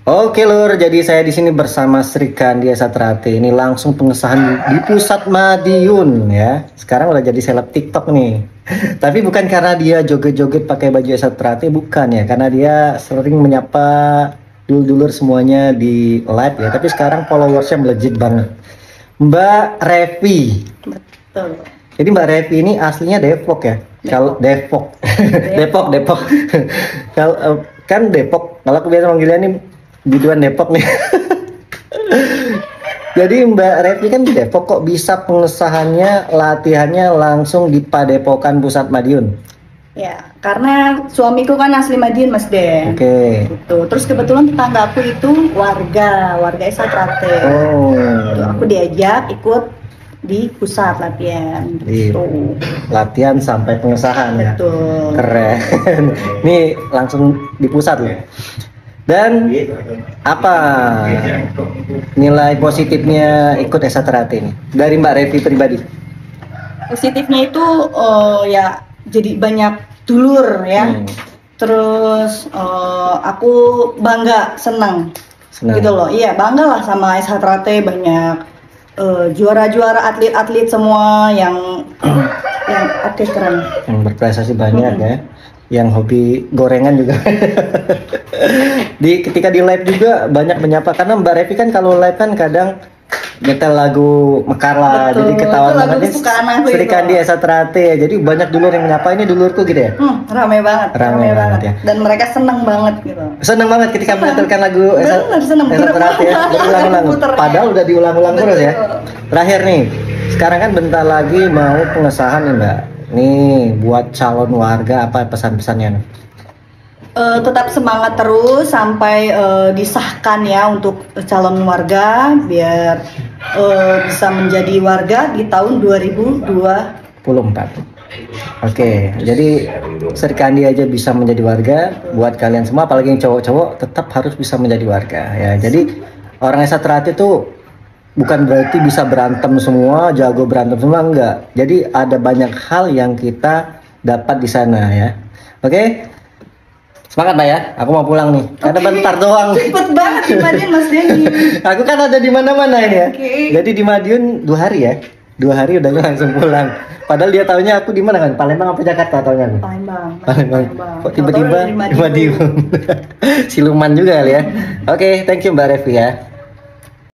Oke Lur, jadi saya di sini bersama Sri Kandi Satrate. Ini langsung pengesahan di Pusat Madiun ya. Sekarang udah jadi seleb TikTok nih. Tapi bukan karena dia joget-joget pakai baju Satrate, bukan ya. Karena dia sering menyapa dulur-dulur semuanya di live ya. Tapi sekarang followersnya melejit banget. Mbak Revi. Betul. Jadi Mbak Revi ini aslinya Depok ya. Kalau Depok, Depok. Kalau kan Depok. Kalau aku biasa manggilnya nih biduan Depok nih. Jadi Mbak Revi kan di Depok, kok bisa pengesahannya latihannya langsung di Padepokan Pusat Madiun? Ya, karena suamiku kan asli Madiun, Mas Den. Oke. Gitu. Terus kebetulan tetanggaku itu warga Satrate. Oh. Gitu. Aku diajak ikut di pusat latihan. Gitu. Latihan sampai pengesahan ya. Betul. Keren. Ini langsung di pusat loh. Dan apa nilai positifnya ikut Satrate ini dari Mbak Revi pribadi? Positifnya itu ya jadi banyak dulur ya. Terus aku bangga, senang. Gitu loh. Iya, bangga lah sama Satrate, banyak juara-juara atlet-atlet semua yang oke, keren. Yang berprestasi banyak ya. Yang hobi gorengan juga. Ketika di live juga banyak menyapa, karena Mbak Revi kan kalau live kan kadang nyetel lagu Mekar lah. Betul, jadi ketahuan banget nih Sri Kandi Satrate ya. Jadi banyak dulur yang menyapa, ini dulurku gitu ya. Rame banget ya. Dan mereka seneng banget gitu. Seneng banget ketika menyetelkan lagu Satrate ya, berulang-ulang. Padahal udah diulang-ulang terus ya. Terakhir nih, sekarang kan bentar lagi mau pengesahan nih Mbak. Nih buat calon warga apa pesan-pesannya nih? Tetap semangat terus sampai disahkan ya untuk calon warga, biar bisa menjadi warga di tahun 2024. Oke, jadi Sri Kandi aja bisa menjadi warga. Buat kalian semua, apalagi yang cowok-cowok, tetap harus bisa menjadi warga ya. Jadi orang Satrate itu bukan berarti bisa berantem semua, jago berantem semua, enggak. Jadi ada banyak hal yang kita dapat di sana ya. Oke, semangat Mbak ya. Aku mau pulang nih. Karena bentar doang. Cepet banget di Madiun Mas Denny. Aku kan ada di mana-mana ini ya. Jadi di Madiun 2 hari ya. 2 hari udah langsung pulang. Padahal dia taunya aku di mana kan? Palembang apa Jakarta taunya? Palembang. Kok tiba-tiba di Madiun? Siluman juga kali ya. Oke, thank you Mbak Revi ya.